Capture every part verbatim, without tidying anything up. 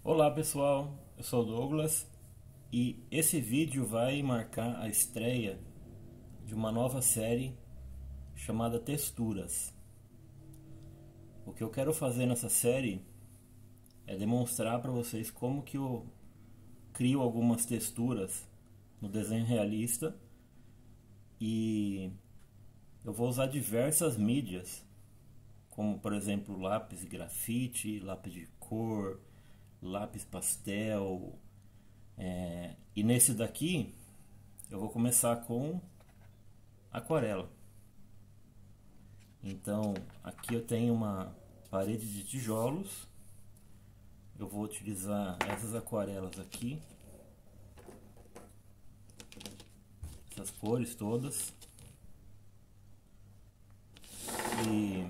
Olá pessoal, eu sou o Douglas e esse vídeo vai marcar a estreia de uma nova série chamada Texturas. O que eu quero fazer nessa série é demonstrar para vocês como que eu crio algumas texturas no desenho realista, e eu vou usar diversas mídias, como por exemplo lápis grafite, lápis de cor, lápis pastel. É, e nesse daqui eu vou começar com aquarela. Então aqui eu tenho uma parede de tijolos. Eu vou utilizar essas aquarelas aqui, essas cores todas. E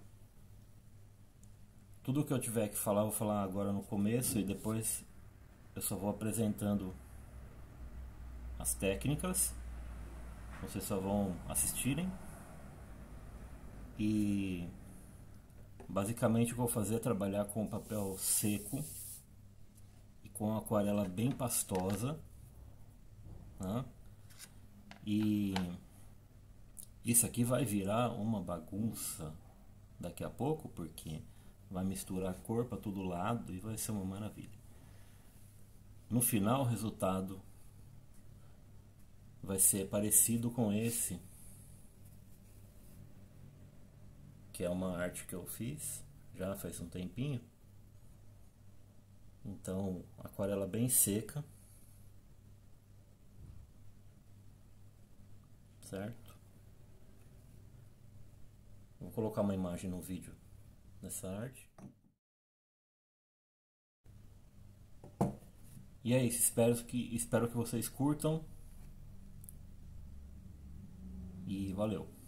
tudo que eu tiver que falar, eu vou falar agora no começo, e depois eu só vou apresentando as técnicas. Vocês só vão assistirem. E basicamente o que eu vou fazer é trabalhar com papel seco e com aquarela bem pastosa, né? E isso aqui vai virar uma bagunça daqui a pouco, porque vai misturar cor para todo lado e vai ser uma maravilha. No final o resultado vai ser parecido com esse, que é uma arte que eu fiz já faz um tempinho. Então, aquarela bem seca, certo? Vou colocar uma imagem no vídeo dessa arte. E é isso, espero que, espero que vocês curtam. E valeu!